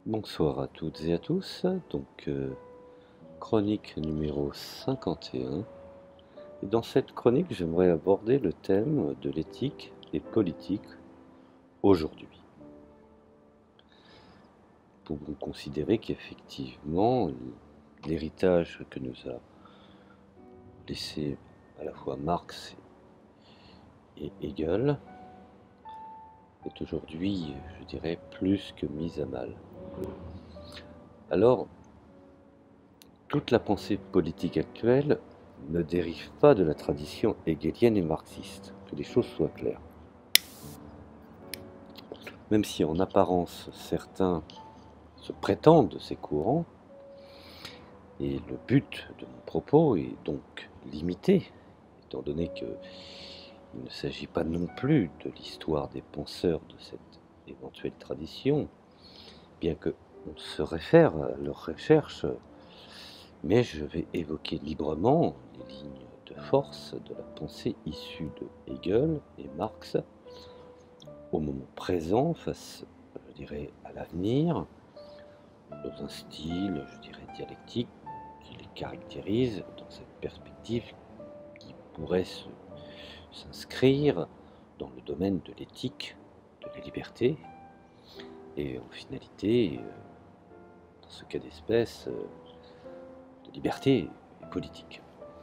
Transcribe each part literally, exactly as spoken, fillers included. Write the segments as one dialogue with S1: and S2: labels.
S1: Bonsoir à toutes et à tous, donc euh, chronique numéro cinquante et un. Et dans cette chronique, j'aimerais aborder le thème de l'éthique et politique aujourd'hui. Nous pouvons considérer qu'effectivement, l'héritage que nous a laissé à la fois Marx et Hegel est aujourd'hui, je dirais, plus que mis à mal. Alors, toute la pensée politique actuelle ne dérive pas de la tradition hegelienne et marxiste, que les choses soient claires. Même si en apparence certains se prétendent de ces courants, et le but de mon propos est donc limité, étant donné qu'il ne s'agit pas non plus de l'histoire des penseurs de cette éventuelle tradition, bien qu'on se réfère à leurs recherches, mais je vais évoquer librement les lignes de force de la pensée issue de Hegel et Marx au moment présent face, je dirais, à l'avenir, dans un style, je dirais, dialectique qui les caractérise dans cette perspective qui pourrait s'inscrire dans le domaine de l'éthique, de la liberté, et en finalité, dans ce cas d'espèce, de liberté politique.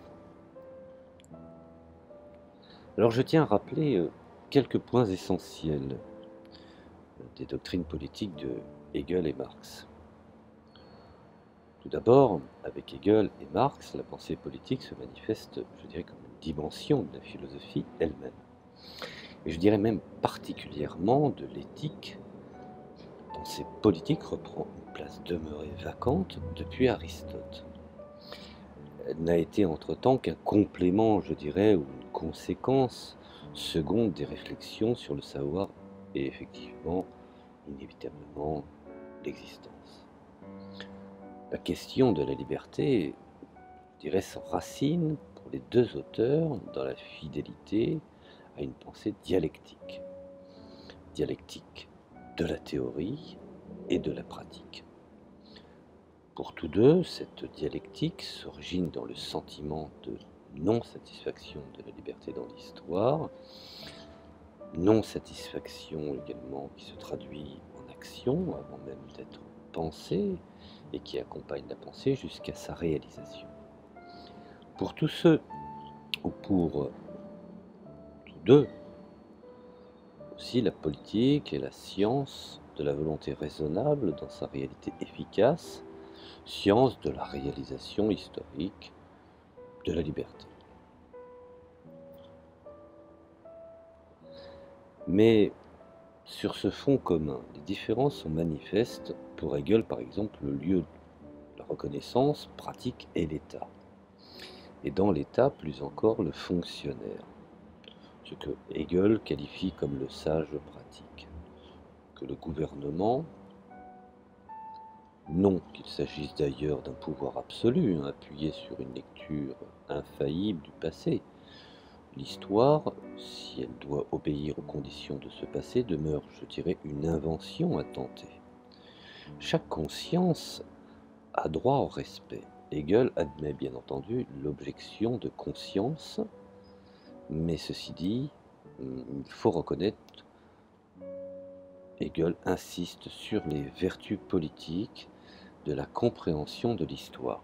S1: Alors je tiens à rappeler quelques points essentiels des doctrines politiques de Hegel et Marx. Tout d'abord, avec Hegel et Marx, la pensée politique se manifeste, je dirais, comme une dimension de la philosophie elle-même. Et je dirais même particulièrement de l'éthique. La pensée politique reprend une place demeurée vacante depuis Aristote. Elle n'a été entre-temps qu'un complément, je dirais, ou une conséquence seconde des réflexions sur le savoir et effectivement, inévitablement, l'existence. La question de la liberté, je dirais, s'enracine pour les deux auteurs dans la fidélité à une pensée dialectique. Dialectique de la théorie et de la pratique. Pour tous deux, cette dialectique s'origine dans le sentiment de non-satisfaction de la liberté dans l'histoire, non-satisfaction également qui se traduit en action avant même d'être pensée et qui accompagne la pensée jusqu'à sa réalisation. Pour tous ceux, ou pour tous deux, aussi la politique est la science de la volonté raisonnable dans sa réalité efficace, science de la réalisation historique de la liberté. Mais sur ce fond commun, les différences sont manifestes. Pour Hegel, par exemple, le lieu de la reconnaissance pratique est l'État. Et dans l'État, plus encore, le fonctionnaire. Ce que Hegel qualifie comme le sage pratique. Que le gouvernement, non qu'il s'agisse d'ailleurs d'un pouvoir absolu, hein, appuyé sur une lecture infaillible du passé. L'histoire, si elle doit obéir aux conditions de ce passé, demeure, je dirais, une invention à tenter. Chaque conscience a droit au respect. Hegel admet bien entendu l'objection de conscience, mais ceci dit, il faut reconnaître, Hegel insiste sur les vertus politiques de la compréhension de l'histoire,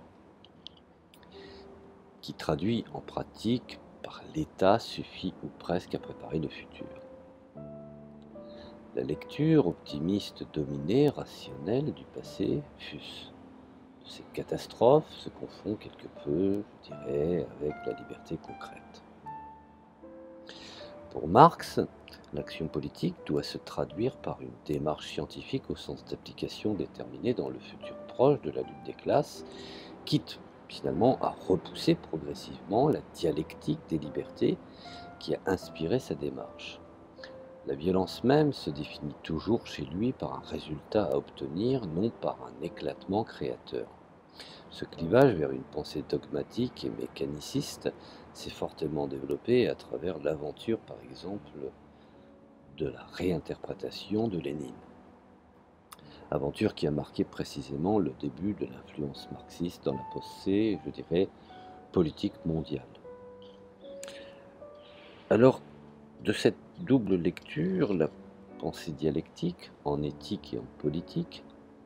S1: qui traduit en pratique par l'état suffit ou presque à préparer le futur. La lecture optimiste dominée, rationnelle du passé, fût-ce de ces catastrophes, se confond quelque peu, je dirais, avec la liberté concrète. Pour Marx, l'action politique doit se traduire par une démarche scientifique au sens d'application déterminée dans le futur proche de la lutte des classes, quitte finalement à repousser progressivement la dialectique des libertés qui a inspiré sa démarche. La violence même se définit toujours chez lui par un résultat à obtenir, non par un éclatement créateur. Ce clivage vers une pensée dogmatique et mécaniciste s'est fortement développé à travers l'aventure, par exemple, de la réinterprétation de Lénine. aventure qui a marqué précisément le début de l'influence marxiste dans la pensée, je dirais, politique mondiale. Alors, de cette double lecture, la pensée dialectique, en éthique et en politique,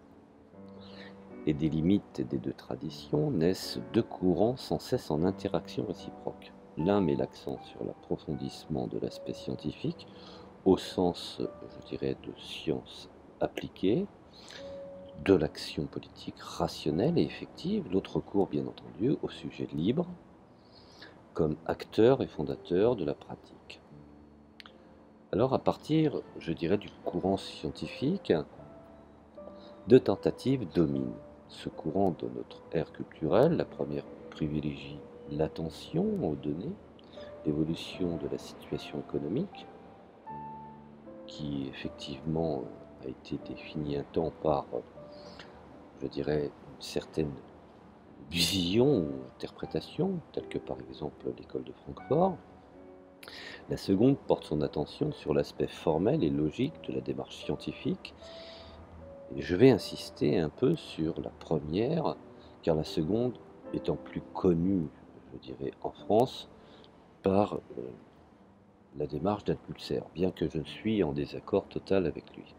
S1: et des limites des deux traditions, naissent deux courants sans cesse en interaction réciproque. L'un met l'accent sur l'approfondissement de l'aspect scientifique, au sens, je dirais, de science appliquée, de l'action politique rationnelle et effective. L'autre court, bien entendu, au sujet libre, comme acteur et fondateur de la pratique. Alors, à partir, je dirais, du courant scientifique, deux tentatives dominent. Ce courant de notre ère culturelle, la première privilégie l'attention aux données, l'évolution de la situation économique, qui effectivement a été définie un temps par, je dirais, une certaine vision ou interprétation, telle que par exemple l'école de Francfort. La seconde porte son attention sur l'aspect formel et logique de la démarche scientifique. Et je vais insister un peu sur la première, car la seconde étant plus connue, je dirais, en France, par euh, la démarche d'Althusser, bien que je suis en désaccord total avec lui.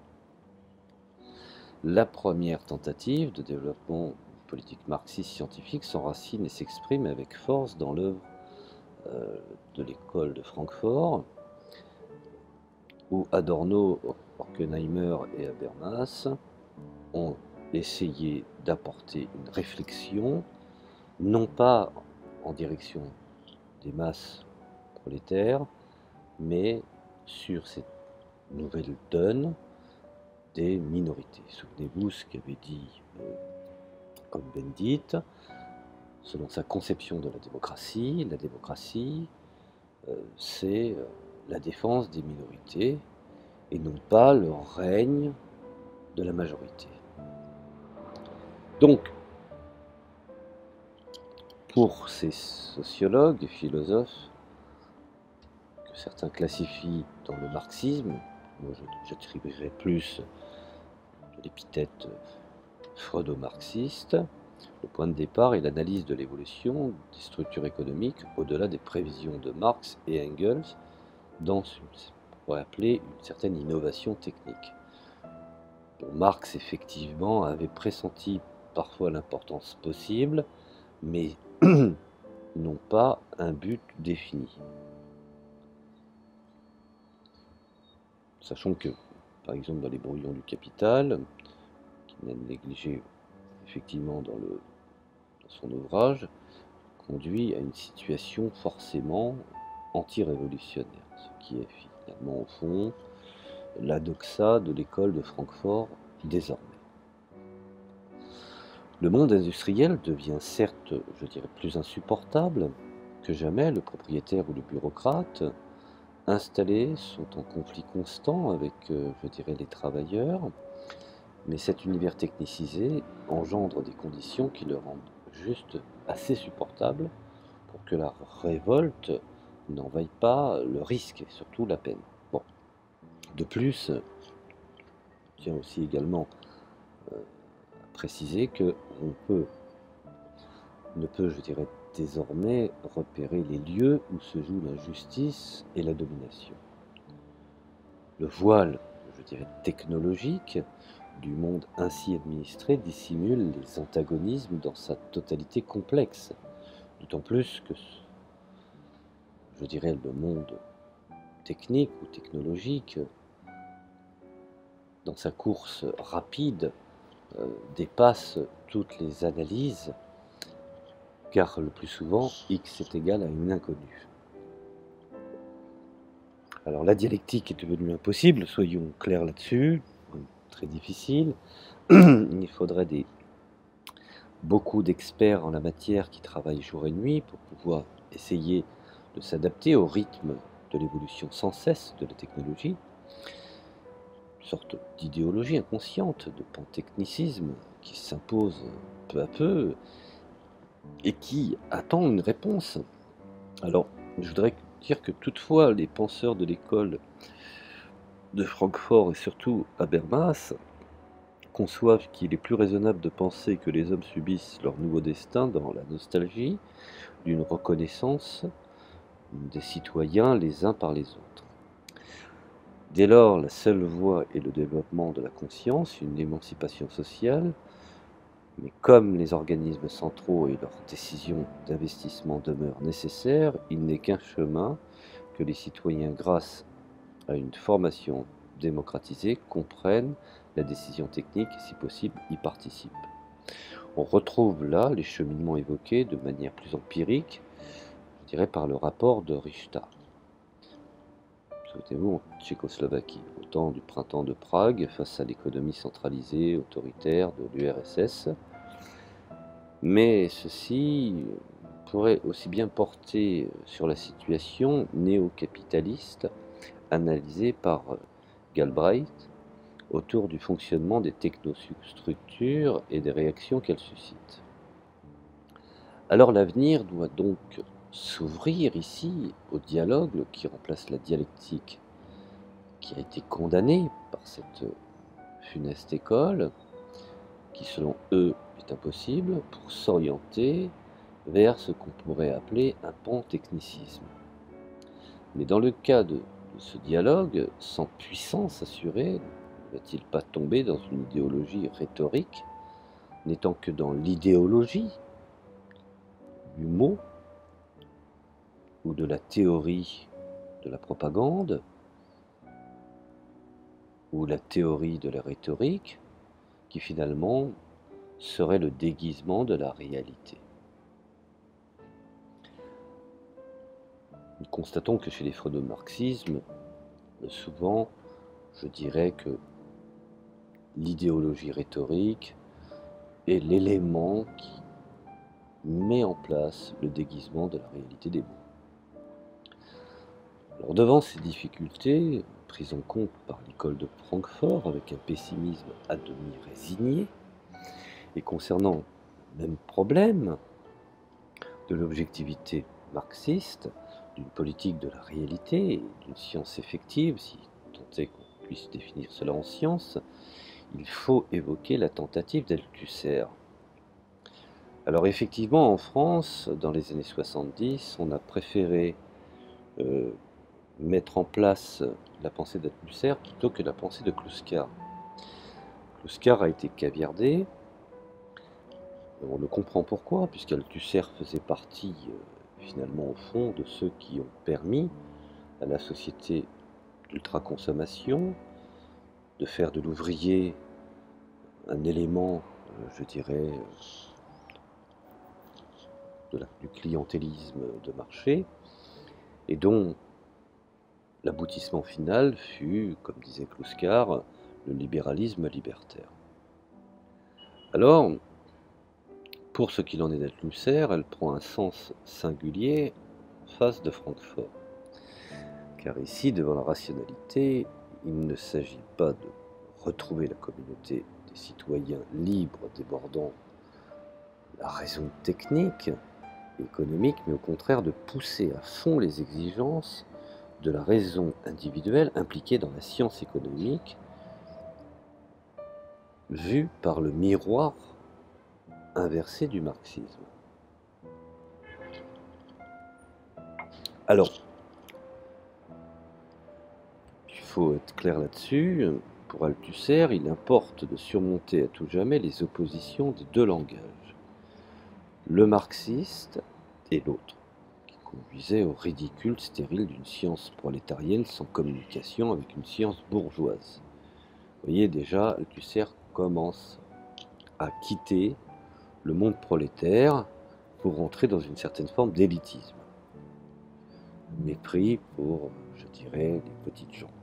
S1: La première tentative de développement politique marxiste scientifique s'enracine et s'exprime avec force dans l'œuvre euh, de l'école de Francfort, où Adorno, Horkheimer et Habermas ont essayé d'apporter une réflexion, non pas en direction des masses prolétaires, mais sur cette nouvelle donne des minorités. Souvenez-vous ce qu'avait dit euh, Cohn-Bendit, selon sa conception de la démocratie. La démocratie, euh, c'est euh, la défense des minorités et non pas le règne de la majorité. Donc, pour ces sociologues et philosophes, que certains classifient dans le marxisme, moi j'attribuerais plus de l'épithète freudo-marxiste, le point de départ est l'analyse de l'évolution des structures économiques au-delà des prévisions de Marx et Engels dans ce qu'on pourrait appeler une certaine innovation technique. Bon, Marx effectivement avait pressenti parfois l'importance possible, mais non pas un but défini. Sachant que, par exemple, dans les brouillons du Capital, qui n'a négligé effectivement dans, le, dans son ouvrage, conduit à une situation forcément anti-révolutionnaire, ce qui est finalement au fond la doxa de l'école de Francfort désormais. Le monde industriel devient certes, je dirais, plus insupportable que jamais. Le propriétaire ou le bureaucrate installés sont en conflit constant avec, euh, je dirais, les travailleurs, mais cet univers technicisé engendre des conditions qui le rendent juste assez supportable pour que la révolte n'en vaille pas le risque et surtout la peine. Bon. De plus, je tiens aussi également euh, à préciser que on peut, ne peut, je dirais, désormais repérer les lieux où se joue l'injustice et la domination. Le voile, je dirais, technologique du monde ainsi administré dissimule les antagonismes dans sa totalité complexe, d'autant plus que, je dirais, le monde technique ou technologique, dans sa course rapide, euh, dépasse toutes les analyses, car le plus souvent, X est égal à une inconnue. Alors la dialectique est devenue impossible, soyons clairs là-dessus, très difficile. Il faudrait des, beaucoup d'experts en la matière qui travaillent jour et nuit pour pouvoir essayer de s'adapter au rythme de l'évolution sans cesse de la technologie, une sorte d'idéologie inconsciente, de pantechnicisme qui s'impose peu à peu et qui attend une réponse. Alors, je voudrais dire que toutefois, les penseurs de l'école de Francfort et surtout Habermas conçoivent qu'il est plus raisonnable de penser que les hommes subissent leur nouveau destin dans la nostalgie d'une reconnaissance des citoyens les uns par les autres. Dès lors, la seule voie est le développement de la conscience, une émancipation sociale, mais comme les organismes centraux et leurs décisions d'investissement demeurent nécessaires, il n'est qu'un chemin que les citoyens, grâce à une formation démocratisée, comprennent la décision technique et, si possible, y participent. On retrouve là les cheminements évoqués de manière plus empirique, je dirais par le rapport de Richter. Souvenez-vous, en Tchécoslovaquie, au temps du printemps de Prague, face à l'économie centralisée, autoritaire de l'U R S S. Mais ceci pourrait aussi bien porter sur la situation néo-capitaliste analysée par Galbraith autour du fonctionnement des technostructures et des réactions qu'elles suscitent. Alors l'avenir doit donc s'ouvrir ici au dialogue qui remplace la dialectique qui a été condamnée par cette funeste école, qui selon eux est impossible, pour s'orienter vers ce qu'on pourrait appeler un pantechnicisme. Mais dans le cas de, de ce dialogue, sans puissance assurée, ne va-t-il pas tomber dans une idéologie rhétorique, n'étant que dans l'idéologie du mot ou de la théorie de la propagande ou la théorie de la rhétorique qui finalement serait le déguisement de la réalité. Nous constatons que chez les freudo-marxismes, souvent, je dirais que l'idéologie rhétorique est l'élément qui met en place le déguisement de la réalité des mots. Alors, devant ces difficultés, prises en compte par l'école de Francfort avec un pessimisme à demi résigné, et concernant le même problème de l'objectivité marxiste, d'une politique de la réalité et d'une science effective, si tant est qu'on puisse définir cela en science, il faut évoquer la tentative d'Althusser. Alors effectivement, en France, dans les années soixante-dix, on a préféré euh, mettre en place la pensée d'Althusser plutôt que la pensée de Kluskar. Kluskar a été caviardé. On le comprend pourquoi, puisqu'Althusser faisait partie, euh, finalement, au fond, de ceux qui ont permis à la société d'ultraconsommation de faire de l'ouvrier un élément, euh, je dirais, de la, du clientélisme de marché, et dont l'aboutissement final fut, comme disait Kluskar, le libéralisme libertaire. Alors, pour ce qu'il en est d'Althusser, elle prend un sens singulier en face de Francfort. Car ici, devant la rationalité, il ne s'agit pas de retrouver la communauté des citoyens libres, débordant la raison technique, économique, mais au contraire de pousser à fond les exigences de la raison individuelle impliquée dans la science économique, vue par le miroir inversé du marxisme. Alors, il faut être clair là-dessus, pour Althusser, il importe de surmonter à tout jamais les oppositions des deux langages, le marxiste et l'autre, qui conduisait au ridicule stérile d'une science prolétarienne sans communication avec une science bourgeoise. Vous voyez déjà, Althusser commence à quitter le monde prolétaire pour rentrer dans une certaine forme d'élitisme. Mépris pour, je dirais, les petites gens.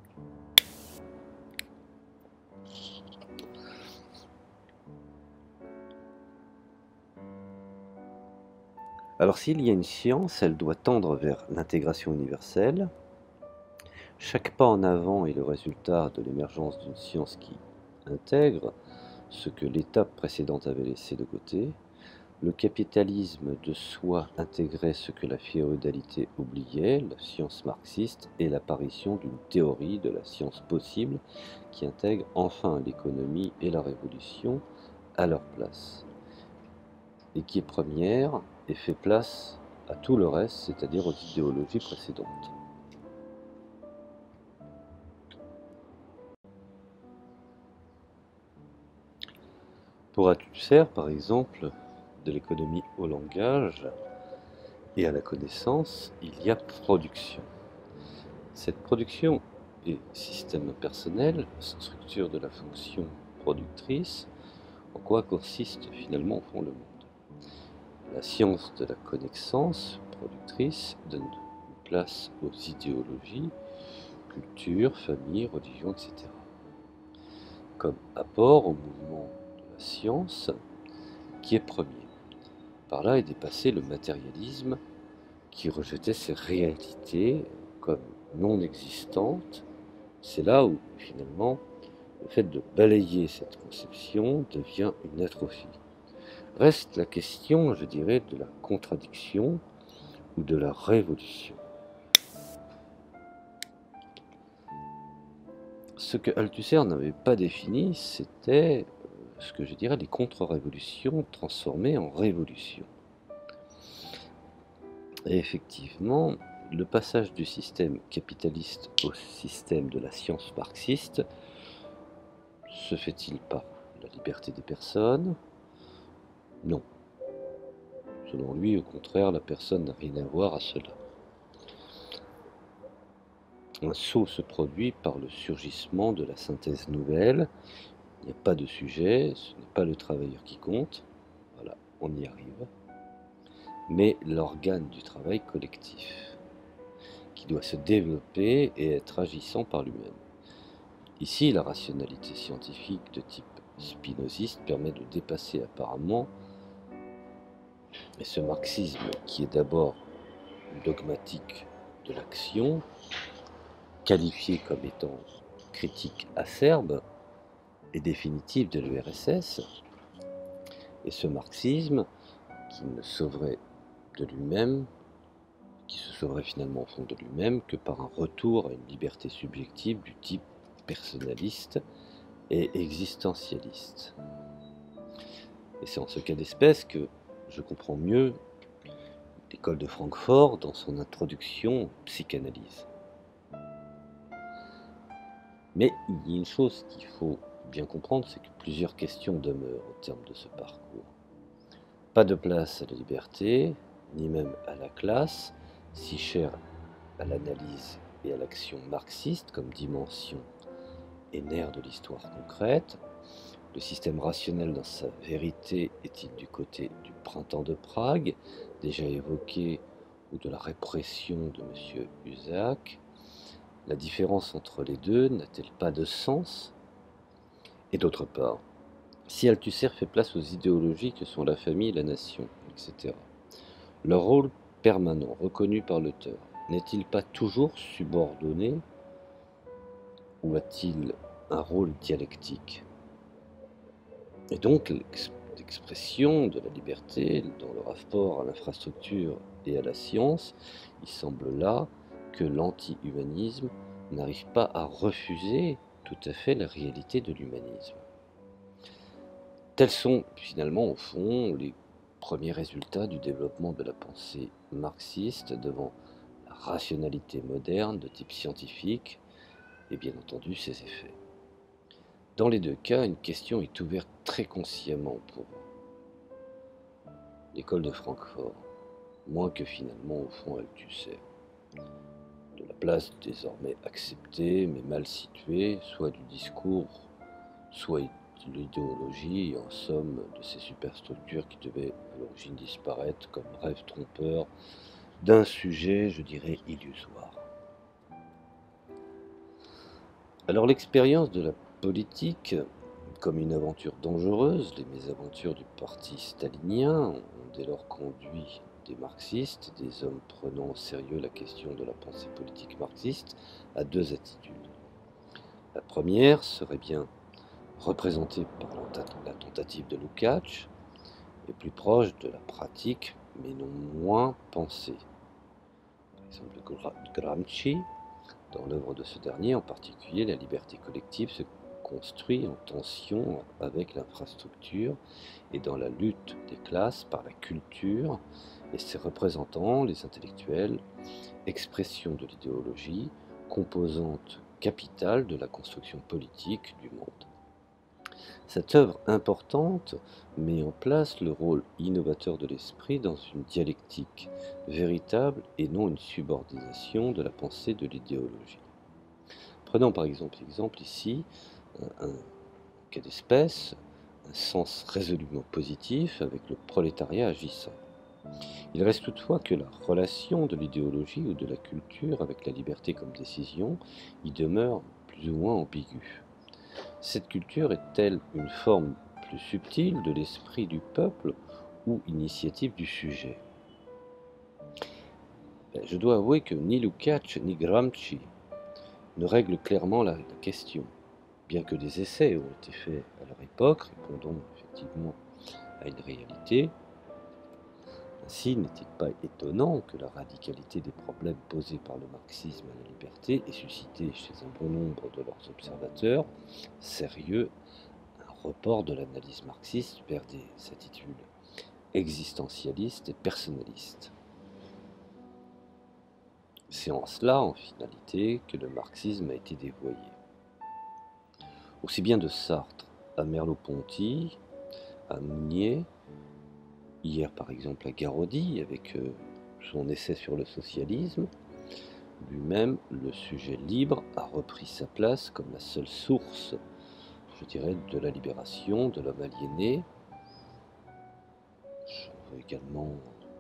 S1: Alors s'il y a une science, elle doit tendre vers l'intégration universelle. Chaque pas en avant est le résultat de l'émergence d'une science qui intègre ce que l'étape précédente avait laissé de côté. Le capitalisme de soi intégrait ce que la féodalité oubliait, la science marxiste, et l'apparition d'une théorie de la science possible qui intègre enfin l'économie et la révolution à leur place, et qui est première et fait place à tout le reste, c'est-à-dire aux idéologies précédentes. Pour Althusser, par exemple, de l'économie au langage et à la connaissance, il y a production. Cette production est système personnel, structure de la fonction productrice, en quoi consiste finalement au fond le monde. La science de la connaissance productrice donne une place aux idéologies, culture, famille, religion, et cetera. Comme apport au mouvement de la science qui est premier. Par là est dépassé le matérialisme qui rejetait ces réalités comme non existantes. C'est là où finalement le fait de balayer cette conception devient une atrophie. Reste la question, je dirais, de la contradiction ou de la révolution. Ce que Althusser n'avait pas défini, c'était ce que je dirais les contre-révolutions transformées en révolutions. Et effectivement, le passage du système capitaliste au système de la science marxiste se fait-il par la liberté des personnes? Non. Selon lui, au contraire, la personne n'a rien à voir à cela. Un saut se produit par le surgissement de la synthèse nouvelle. Il n'y a pas de sujet, ce n'est pas le travailleur qui compte. Voilà, on y arrive. Mais l'organe du travail collectif, qui doit se développer et être agissant par lui-même. Ici, la rationalité scientifique de type spinoziste permet de dépasser apparemment et ce marxisme qui est d'abord dogmatique de l'action, qualifié comme étant critique acerbe et définitive de l'U R S S, et ce marxisme qui ne sauverait de lui-même, qui se sauverait finalement au fond de lui-même que par un retour à une liberté subjective du type personnaliste et existentialiste. Et c'est en ce cas d'espèce que je comprends mieux l'école de Francfort dans son introduction aux psychanalyse. Mais il y a une chose qu'il faut bien comprendre, c'est que plusieurs questions demeurent au terme de ce parcours. Pas de place à la liberté, ni même à la classe, si chère à l'analyse et à l'action marxiste comme dimension et nerf de l'histoire concrète. Le système rationnel dans sa vérité est-il du côté du printemps de Prague, déjà évoqué, ou de la répression de M. Husak? La différence entre les deux n'a-t-elle pas de sens? Et d'autre part, si Althusser fait place aux idéologies que sont la famille, la nation, et cetera, leur rôle permanent, reconnu par l'auteur, n'est-il pas toujours subordonné ou a-t-il un rôle dialectique? Et donc l'expression de la liberté dans le rapport à l'infrastructure et à la science, il semble là que l'anti-humanisme n'arrive pas à refuser tout à fait la réalité de l'humanisme. Tels sont finalement au fond les premiers résultats du développement de la pensée marxiste devant la rationalité moderne de type scientifique et bien entendu ses effets. Dans les deux cas, une question est ouverte très consciemment pour l'école de Francfort, moins que finalement au fond Althusser, de la place désormais acceptée mais mal située, soit du discours, soit de l'idéologie, et en somme de ces superstructures qui devaient à l'origine disparaître comme rêve trompeur d'un sujet, je dirais, illusoire. Alors l'expérience de la politique comme une aventure dangereuse, les mésaventures du parti stalinien ont dès lors conduit des marxistes, des hommes prenant au sérieux la question de la pensée politique marxiste, à deux attitudes. La première serait bien représentée par la tentative de Lukács, est plus proche de la pratique, mais non moins pensée. Par exemple, Gra- Gramsci, dans l'œuvre de ce dernier, en particulier, la liberté collective se construit en tension avec l'infrastructure et dans la lutte des classes par la culture et ses représentants, les intellectuels, expression de l'idéologie, composante capitale de la construction politique du monde. Cette œuvre importante met en place le rôle innovateur de l'esprit dans une dialectique véritable et non une subordination de la pensée de l'idéologie. Prenons par exemple l'exemple ici, un, un cas d'espèce, un sens résolument positif avec le prolétariat agissant. Il reste toutefois que la relation de l'idéologie ou de la culture avec la liberté comme décision y demeure plus ou moins ambiguë. Cette culture est-elle une forme plus subtile de l'esprit du peuple ou initiative du sujet? Je dois avouer que ni Lukács ni Gramsci ne règlent clairement la, la question, bien que des essais ont été faits à leur époque, répondant effectivement à une réalité. Ainsi, n'est-il pas étonnant que la radicalité des problèmes posés par le marxisme à la liberté ait suscité chez un bon nombre de leurs observateurs sérieux un report de l'analyse marxiste vers des attitudes existentialistes et personnalistes. C'est en cela, en finalité, que le marxisme a été dévoyé. Aussi bien de Sartre à Merleau-Ponty, à Mounier, hier par exemple à Garaudy avec euh, son essai sur le socialisme, lui-même, le sujet libre a repris sa place comme la seule source, je dirais, de la libération de l'homme aliéné. J'en veux également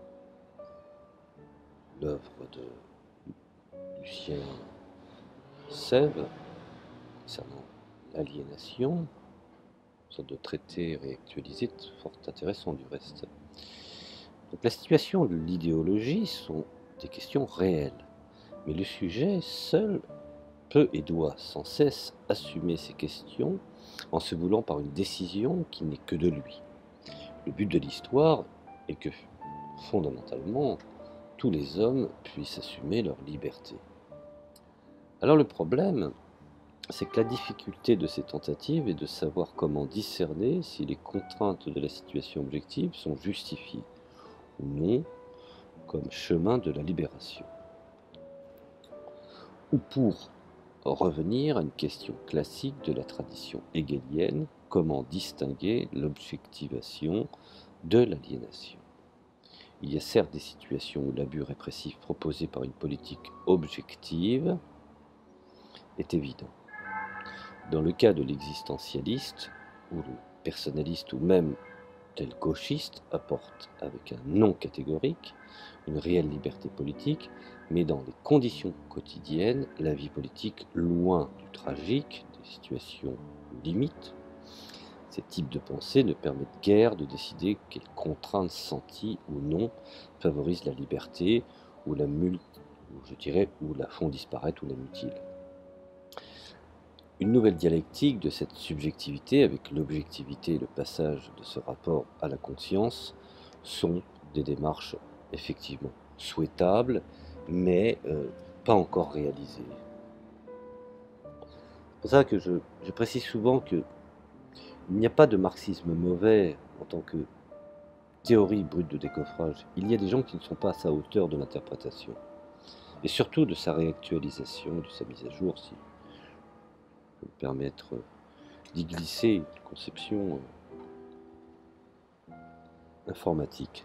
S1: l'œuvre de Lucien Sève concernant l'aliénation, une sorte de traité réactualisé, fort intéressant du reste. Donc la situation de l'idéologie sont des questions réelles, mais le sujet seul peut et doit sans cesse assumer ces questions en se voulant par une décision qui n'est que de lui. Le but de l'histoire est que, fondamentalement, tous les hommes puissent assumer leur liberté. Alors le problème, c'est que la difficulté de ces tentatives est de savoir comment discerner si les contraintes de la situation objective sont justifiées ou non comme chemin de la libération. Ou pour revenir à une question classique de la tradition hegelienne, comment distinguer l'objectivation de l'aliénation. Il y a certes des situations où l'abus répressif proposé par une politique objective est évident. Dans le cas de l'existentialiste, ou le personnaliste, ou même tel gauchiste apporte avec un non catégorique une réelle liberté politique, mais dans les conditions quotidiennes, la vie politique, loin du tragique, des situations limites, ces types de pensée ne permettent guère de décider quelles contraintes senties ou non favorisent la liberté ou la mul- ou je dirais, ou la font disparaître ou la mutilent. Une nouvelle dialectique de cette subjectivité avec l'objectivité et le passage de ce rapport à la conscience sont des démarches effectivement souhaitables, mais euh, pas encore réalisées. C'est pour ça que je, je précise souvent qu'il n'y a pas de marxisme mauvais en tant que théorie brute de décoffrage. Il y a des gens qui ne sont pas à sa hauteur de l'interprétation, et surtout de sa réactualisation, de sa mise à jour, si je peux me permettre d'y glisser une conception informatique.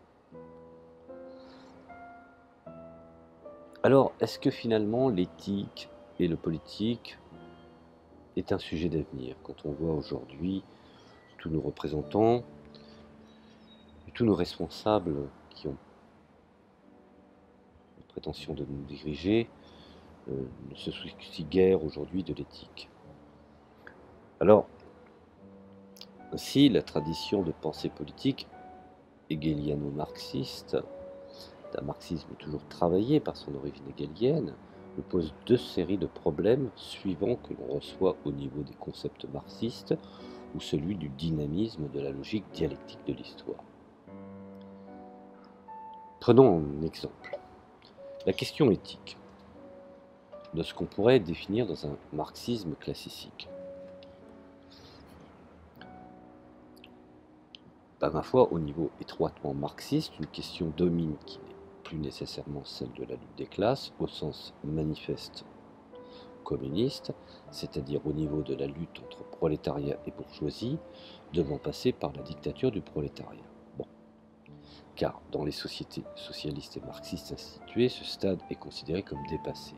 S1: Alors, est-ce que finalement l'éthique et le politique est un sujet d'avenir quand on voit aujourd'hui tous nos représentants et tous nos responsables qui ont la prétention de nous diriger euh, ne se soucient guère aujourd'hui de l'éthique? Alors, ainsi, la tradition de pensée politique hegeliano-marxiste, d'un marxisme toujours travaillé par son origine hegelienne, nous pose deux séries de problèmes suivant que l'on reçoit au niveau des concepts marxistes ou celui du dynamisme de la logique dialectique de l'histoire. Prenons un exemple. La question éthique de ce qu'on pourrait définir dans un marxisme classique. Par ma foi, au niveau étroitement marxiste, une question domine qui n'est plus nécessairement celle de la lutte des classes au sens manifeste communiste, c'est-à-dire au niveau de la lutte entre prolétariat et bourgeoisie, devant passer par la dictature du prolétariat. Bon. Car dans les sociétés socialistes et marxistes instituées, ce stade est considéré comme dépassé.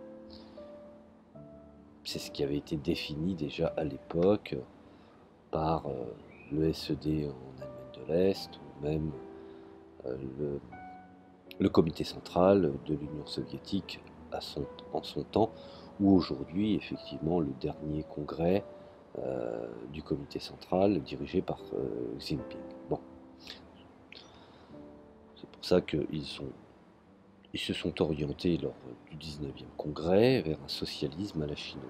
S1: C'est ce qui avait été défini déjà à l'époque par euh, le S E D en Allemagne de l'Est, ou même euh, le, le comité central de l'Union soviétique à son, en son temps, ou aujourd'hui, effectivement, le dernier congrès euh, du comité central dirigé par euh, Xi Jinping. Bon. C'est pour ça qu'ils sont, ils se sont orientés lors du dix-neuvième congrès vers un socialisme à la chinoise.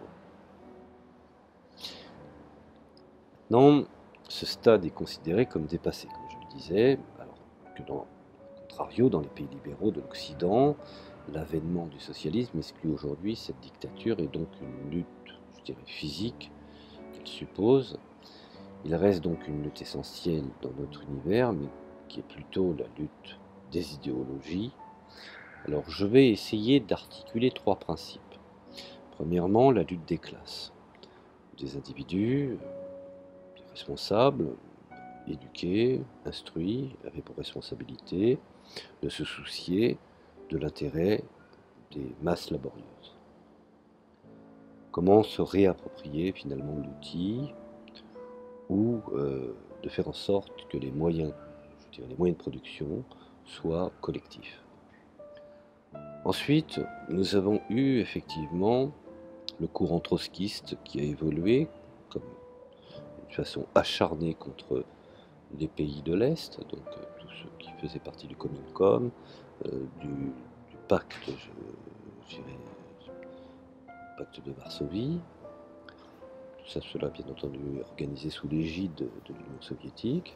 S1: Non, ce stade est considéré comme dépassé, comme je le disais, alors que dans, au contrario, dans les pays libéraux de l'Occident, l'avènement du socialisme exclut aujourd'hui cette dictature et donc une lutte, je dirais, physique qu'elle suppose. Il reste donc une lutte essentielle dans notre univers, mais qui est plutôt la lutte des idéologies. Alors je vais essayer d'articuler trois principes. Premièrement, la lutte des classes, des individus, des responsables, éduqués, instruits, avaient pour responsabilité de se soucier de l'intérêt des masses laborieuses. Comment se réapproprier finalement l'outil ou euh, de faire en sorte que les moyens, je dirais les moyens de production soient collectifs. Ensuite, nous avons eu effectivement le courant trotskiste qui a évolué comme une façon acharnée contre les pays de l'Est, donc euh, tous ceux qui faisaient partie du Comintcom, euh, du, du pacte, je, je dirais, pacte de Varsovie. Tout ça, cela bien entendu organisé sous l'égide de, de l'Union soviétique.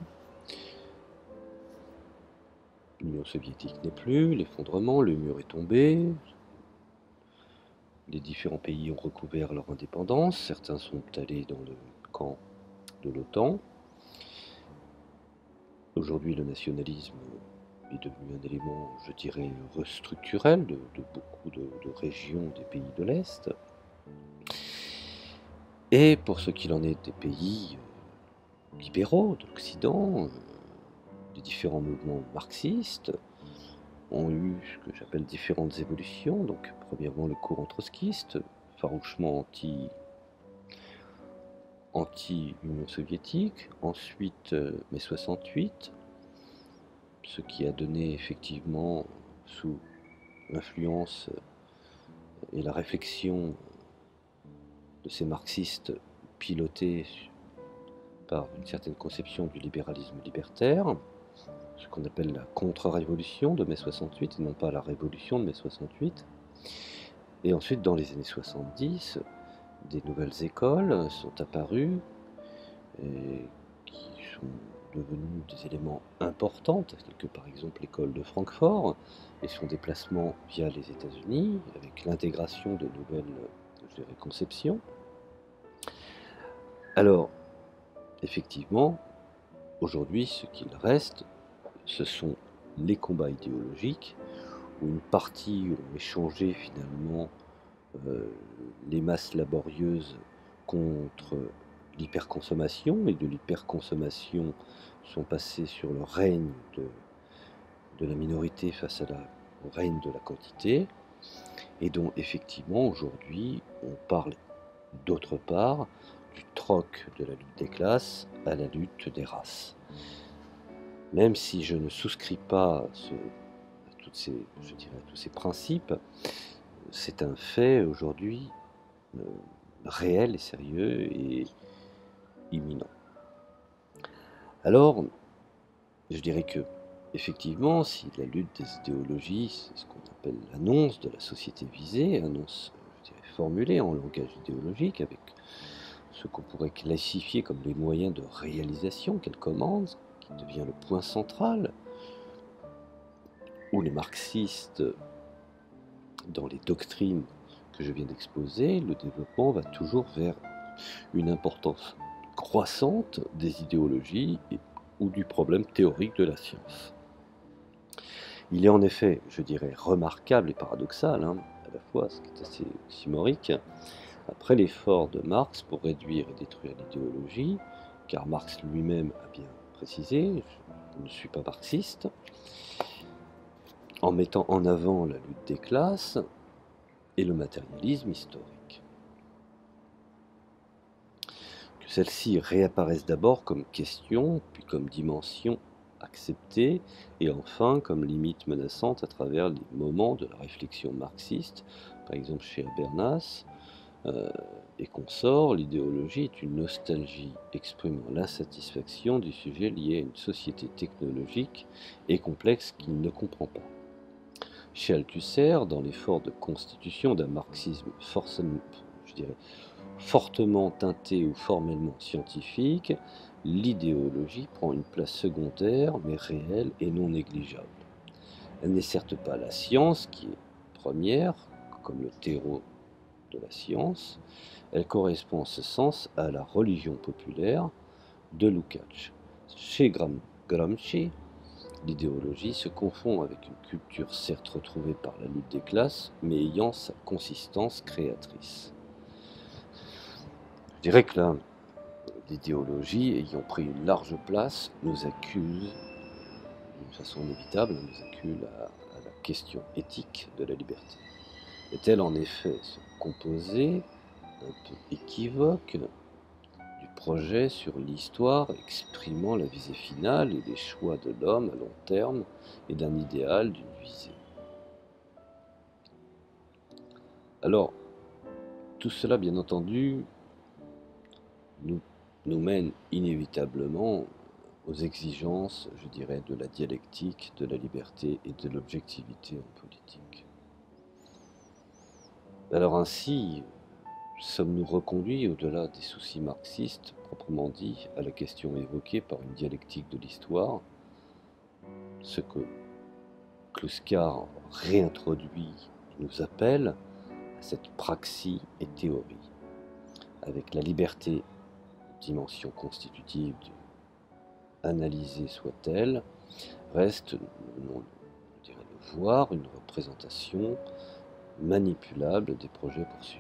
S1: L'Union soviétique n'est plus, l'effondrement, le mur est tombé. Les différents pays ont recouvert leur indépendance, certains sont allés dans le camp de l'OTAN. Aujourd'hui, le nationalisme est devenu un élément, je dirais, structurel de, de beaucoup de, de régions des pays de l'Est. Et pour ce qu'il en est des pays libéraux de l'Occident, euh, les différents mouvements marxistes ont eu ce que j'appelle différentes évolutions. Donc, premièrement, le courant trotskiste, farouchement anti, anti-Union soviétique. Ensuite, euh, mai soixante-huit, ce qui a donné effectivement, sous l'influence et la réflexion de ces marxistes pilotés par une certaine conception du libéralisme libertaire, ce qu'on appelle la contre-révolution de mai soixante-huit, et non pas la révolution de mai soixante-huit. Et ensuite, dans les années soixante-dix, des nouvelles écoles sont apparues, et qui sont devenues des éléments importants, tels que par exemple l'école de Francfort, et son déplacement via les États-Unis, avec l'intégration de nouvelles, je dirais, conceptions. Alors, effectivement, aujourd'hui, ce qu'il reste, ce sont les combats idéologiques, où une partie ont échangé finalement euh, les masses laborieuses contre l'hyperconsommation, et de l'hyperconsommation sont passés sur le règne de, de la minorité face à la, au règne de la quantité, et dont effectivement aujourd'hui on parle d'autre part du troc de la lutte des classes à la lutte des races. Même si je ne souscris pas à, ce, à, toutes ces, je dirais, à tous ces principes, c'est un fait aujourd'hui euh, réel et sérieux et imminent. Alors, je dirais que, effectivement, si la lutte des idéologies, c'est ce qu'on appelle l'annonce de la société visée, annonce, je dirais, formulée en langage idéologique, avec ce qu'on pourrait classifier comme les moyens de réalisation qu'elle commande, qui devient le point central, où les marxistes, dans les doctrines que je viens d'exposer, le développement va toujours vers une importance croissante des idéologies et, ou du problème théorique de la science. Il est en effet, je dirais, remarquable et paradoxal, hein, à la fois, ce qui est assez oxymorique, après l'effort de Marx pour réduire et détruire l'idéologie, car Marx lui-même a bien précisé, je ne suis pas marxiste, en mettant en avant la lutte des classes et le matérialisme historique. Que celles-ci réapparaissent d'abord comme question, puis comme dimension acceptée, et enfin comme limite menaçante à travers les moments de la réflexion marxiste, par exemple chez Habermas, euh, et consorts, l'idéologie est une nostalgie exprimant l'insatisfaction du sujet lié à une société technologique et complexe qu'il ne comprend pas. Chez Althusser, dans l'effort de constitution d'un marxisme forcément, je dirais, fortement teinté ou formellement scientifique, l'idéologie prend une place secondaire mais réelle et non négligeable. Elle n'est certes pas la science qui est première, comme le terreau de la science, elle correspond en ce sens à la religion populaire de Lukács. Chez Gramsci, l'idéologie se confond avec une culture certes retrouvée par la lutte des classes, mais ayant sa consistance créatrice. Je dirais que là, l'idéologie, ayant pris une large place, nous accuse, d'une façon inévitable, nous accuse à, à la question éthique de la liberté. Est-elle en effet se composer un peu équivoque du projet sur l'histoire exprimant la visée finale et les choix de l'homme à long terme et d'un idéal d'une visée. Alors, tout cela, bien entendu, nous, nous mène inévitablement aux exigences, je dirais, de la dialectique, de la liberté et de l'objectivité en politique. Alors ainsi, sommes-nous reconduits au-delà des soucis marxistes, proprement dit, à la question évoquée par une dialectique de l'histoire, ce que Kluskar réintroduit et nous appelle à cette praxis et théorie, avec la liberté, dimension constitutive, analysée soit-elle, reste, non, je dirais, le voir, une représentation manipulable des projets poursuivis.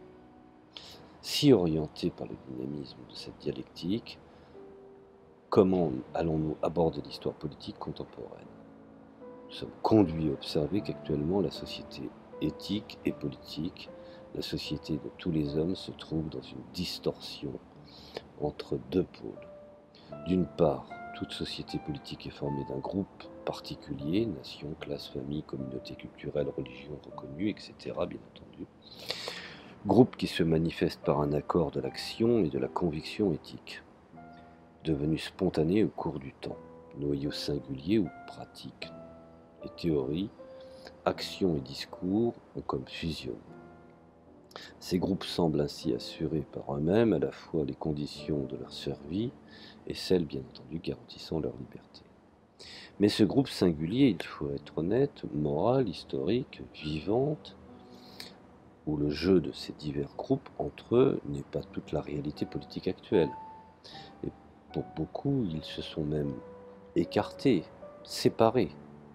S1: Si orientés par le dynamisme de cette dialectique, comment allons-nous aborder l'histoire politique contemporaine? Nous sommes conduits à observer qu'actuellement la société éthique et politique, la société de tous les hommes, se trouve dans une distorsion entre deux pôles. D'une part, toute société politique est formée d'un groupe particulier, nation, classe, famille, communauté culturelle, religion reconnue, et cetera, bien entendu. Groupe qui se manifeste par un accord de l'action et de la conviction éthique, devenu spontané au cours du temps, noyau singulier où pratique et théorie, action et discours ont comme fusionné. Ces groupes semblent ainsi assurer par eux-mêmes à la fois les conditions de leur survie et celles, bien entendu, garantissant leur liberté. Mais ce groupe singulier, il faut être honnête, moral, historique, vivante, où le jeu de ces divers groupes entre eux n'est pas toute la réalité politique actuelle. Et pour beaucoup, ils se sont même écartés, séparés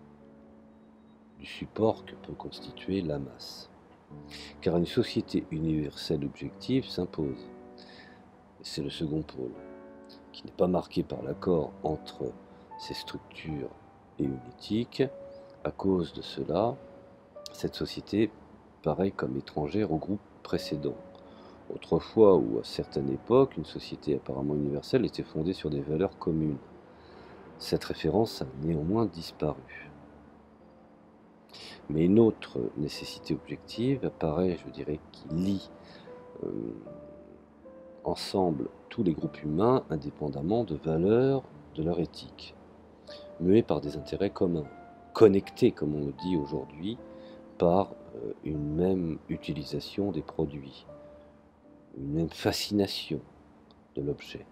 S1: du support que peut constituer la masse. Car une société universelle objective s'impose. C'est le second pôle, qui n'est pas marqué par l'accord entre ces structures et une éthique. À cause de cela, cette société paraît comme étrangère au groupe précédent. Autrefois, ou à certaines époques, une société apparemment universelle était fondée sur des valeurs communes. Cette référence a néanmoins disparu. Mais une autre nécessité objective apparaît, je dirais, qui lie euh, ensemble tous les groupes humains indépendamment de valeurs de leur éthique, mués par des intérêts communs, connectés, comme on le dit aujourd'hui, par euh, une même utilisation des produits, une même fascination de l'objet.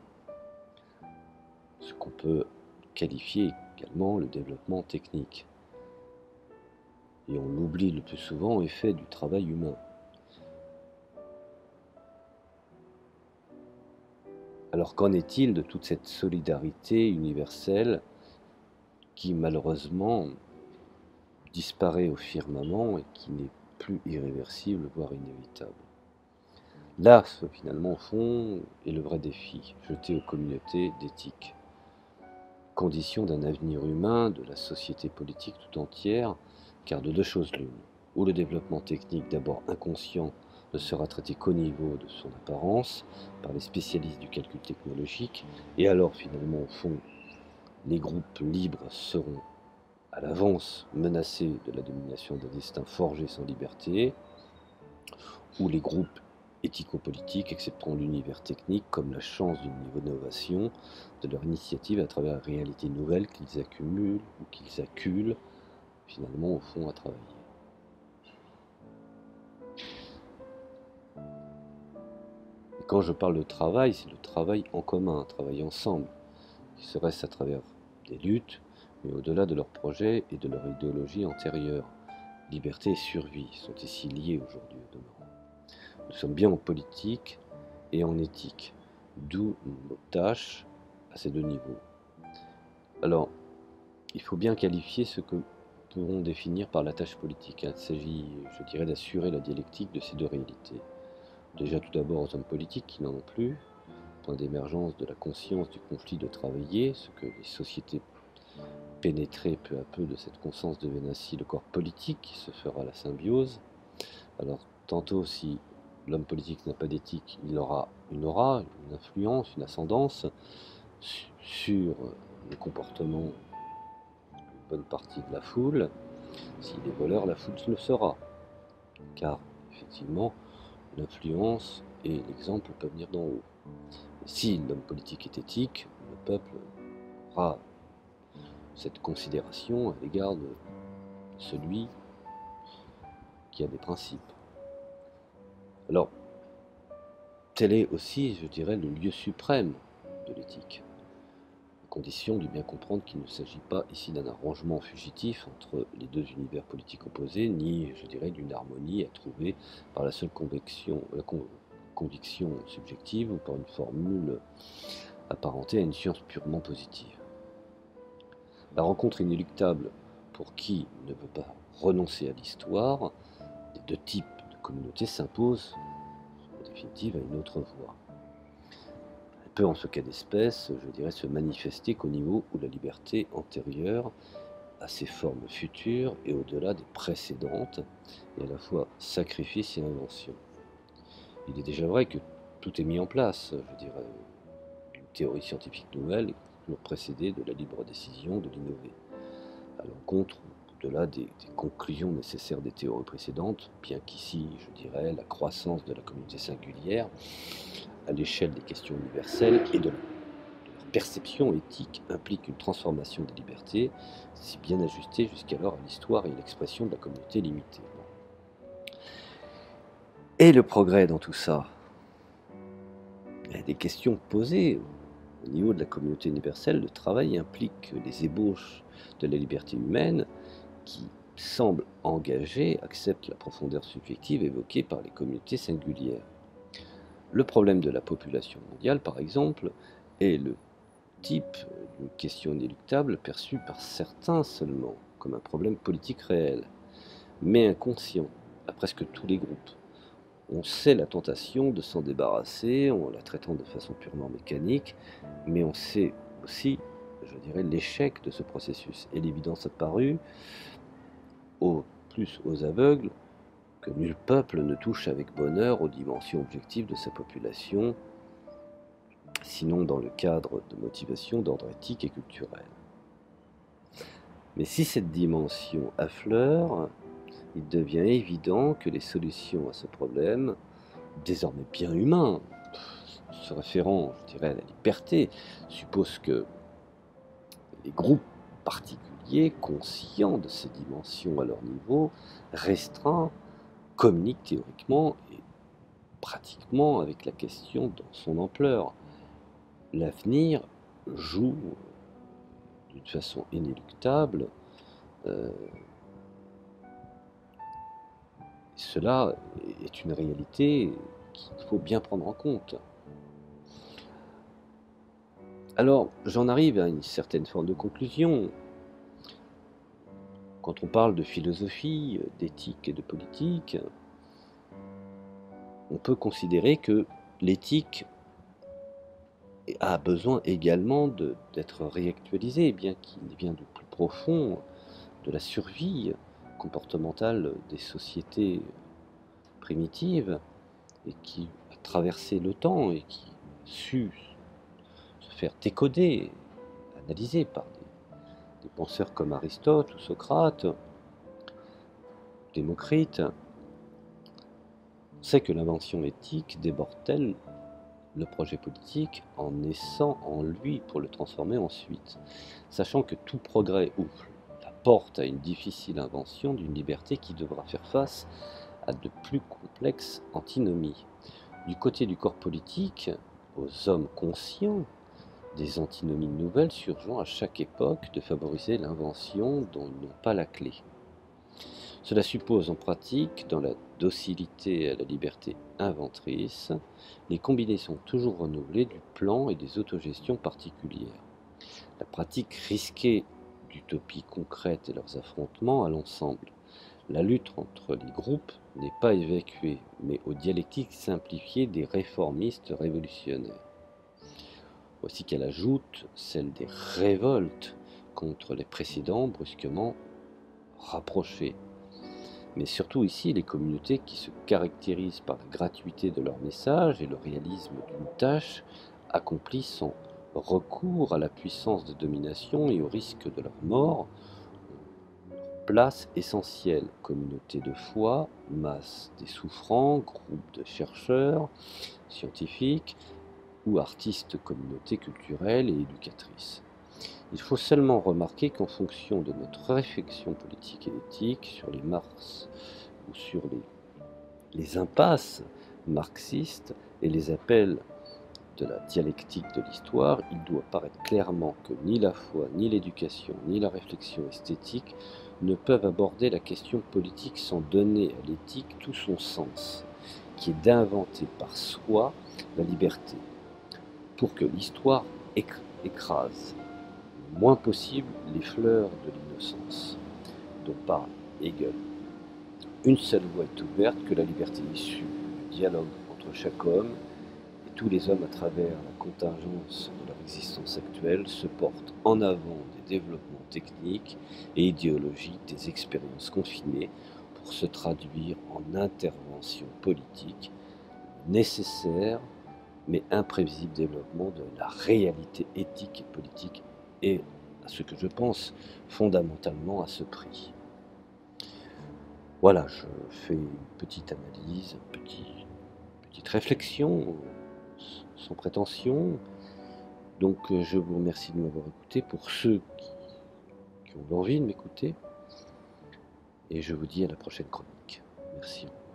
S1: Ce qu'on peut qualifier également le développement technique. Et on l'oublie le plus souvent, est fait du travail humain. Alors qu'en est-il de toute cette solidarité universelle qui malheureusement disparaît au firmament et qui n'est plus irréversible, voire inévitable? Là, finalement, au fond, est le vrai défi, jeté aux communautés d'éthique. Condition d'un avenir humain, de la société politique tout entière, car de deux choses l'une, ou le développement technique d'abord inconscient ne sera traité qu'au niveau de son apparence par les spécialistes du calcul technologique, et alors finalement au fond les groupes libres seront à l'avance menacés de la domination d'un destin forgé sans liberté, ou les groupes éthico-politiques accepteront l'univers technique comme la chance d'une innovation de leur initiative à travers la réalité nouvelle qu'ils accumulent ou qu'ils acculent finalement au fond à travailler. Et quand je parle de travail, c'est le travail en commun, travail ensemble, qui serait à travers des luttes, mais au-delà de leurs projets et de leur idéologie antérieure. Liberté et survie sont ici liés aujourd'hui au demeurant. Nous sommes bien en politique et en éthique, d'où nos tâches à ces deux niveaux. Alors, il faut bien qualifier ce que pourrons définir par la tâche politique. Il s'agit, je dirais, d'assurer la dialectique de ces deux réalités. Déjà tout d'abord aux hommes politiques qui n'en ont plus, point d'émergence de la conscience du conflit de travailler, ce que les sociétés pénétrées peu à peu de cette conscience deviennent ainsi le corps politique qui se fera la symbiose. Alors tantôt si l'homme politique n'a pas d'éthique, il aura une aura, une influence, une ascendance sur le comportement d'une bonne partie de la foule. S'il est voleur, la foule le sera, car effectivement l'influence et l'exemple peuvent venir d'en haut. Et si l'homme politique est éthique, le peuple aura cette considération à l'égard de celui qui a des principes. Alors, tel est aussi, je dirais, le lieu suprême de l'éthique. À condition de bien comprendre qu'il ne s'agit pas ici d'un arrangement fugitif entre les deux univers politiques opposés, ni, je dirais, d'une harmonie à trouver par la seule conviction, la con, conviction subjective ou par une formule apparentée à une science purement positive. La rencontre inéluctable pour qui ne veut pas renoncer à l'histoire des deux types de communautés s'impose en définitive à une autre voie. Elle peut en ce cas d'espèce, je dirais, se manifester qu'au niveau où la liberté antérieure à ses formes futures et au-delà des précédentes est à la fois sacrifice et invention. Il est déjà vrai que tout est mis en place, je dirais, une théorie scientifique nouvelle est toujours précédée de la libre décision de l'innover, à l'encontre au-delà des, des conclusions nécessaires des théories précédentes, bien qu'ici, je dirais, la croissance de la communauté singulière à l'échelle des questions universelles et de, de leur perception éthique implique une transformation des libertés, si bien ajustée jusqu'alors à l'histoire et à l'expression de la communauté limitée. Et le progrès dans tout ça? Il y a des questions posées au niveau de la communauté universelle. Le travail implique les ébauches de la liberté humaine qui semble engagée accepte la profondeur subjective évoquée par les communautés singulières. Le problème de la population mondiale, par exemple, est le type d'une question inéluctable perçue par certains seulement comme un problème politique réel, mais inconscient à presque tous les groupes. On sait la tentation de s'en débarrasser en la traitant de façon purement mécanique, mais on sait aussi, je dirais, l'échec de ce processus et l'évidence apparue au plus aux aveugles que nul peuple ne touche avec bonheur aux dimensions objectives de sa population, sinon dans le cadre de motivations d'ordre éthique et culturel. Mais si cette dimension affleure, il devient évident que les solutions à ce problème, désormais bien humain, se référant, je dirais, à la liberté, suppose que les groupes particuliers, conscients de ces dimensions à leur niveau, restreints, communiquent théoriquement et pratiquement avec la question dans son ampleur. l'avenir joue d'une façon inéluctable. Euh, cela est une réalité qu'il faut bien prendre en compte. Alors, j'en arrive à une certaine forme de conclusion. Quand on parle de philosophie, d'éthique et de politique, on peut considérer que l'éthique a besoin également d'être réactualisée, bien qu'il vient du plus profond de la survie comportementale des sociétés primitives et qui a traversé le temps et qui a su se faire décoder, analyser par des, des penseurs comme Aristote ou Socrate, Démocrite. On sait que l'invention éthique déborde-t-elle le projet politique en naissant en lui pour le transformer ensuite, sachant que tout progrès ouvre la porte à une difficile invention d'une liberté qui devra faire face à de plus complexes antinomies. Du côté du corps politique, aux hommes conscients, des antinomies nouvelles surgeant à chaque époque de favoriser l'invention dont ils n'ont pas la clé. Cela suppose en pratique, dans la docilité à la liberté inventrice, les combinaisons toujours renouvelées du plan et des autogestions particulières. La pratique risquée d'utopies concrètes et leurs affrontements à l'ensemble. La lutte entre les groupes n'est pas évacuée, mais aux dialectiques simplifiées des réformistes révolutionnaires. Voici qu'elle ajoute celle des révoltes contre les précédents brusquement rapprochés. Mais surtout ici, les communautés qui se caractérisent par la gratuité de leur message et le réalisme d'une tâche accomplie sans recours à la puissance de domination et au risque de leur mort, place essentielle, communauté de foi, masse des souffrants, groupe de chercheurs, scientifiques ou artistes, communautés culturelles et éducatrices. Il faut seulement remarquer qu'en fonction de notre réflexion politique et éthique sur les Marx ou sur les, les impasses marxistes et les appels de la dialectique de l'histoire, il doit paraître clairement que ni la foi, ni l'éducation, ni la réflexion esthétique ne peuvent aborder la question politique sans donner à l'éthique tout son sens, qui est d'inventer par soi la liberté, pour que l'histoire écrase le moins possible les fleurs de l'innocence dont parle Hegel. Une seule voie est ouverte, que la liberté issue du dialogue entre chaque homme et tous les hommes à travers la contingence de leur existence actuelle se portent en avant des développements techniques et idéologiques des expériences confinées pour se traduire en intervention politique nécessaire mais imprévisible développement de la réalité éthique et politique et, à ce que je pense, fondamentalement à ce prix. Voilà, je fais une petite analyse, une petite, petite réflexion, sans prétention. Donc je vous remercie de m'avoir écouté, pour ceux qui, qui ont envie de m'écouter. Et je vous dis à la prochaine chronique. Merci.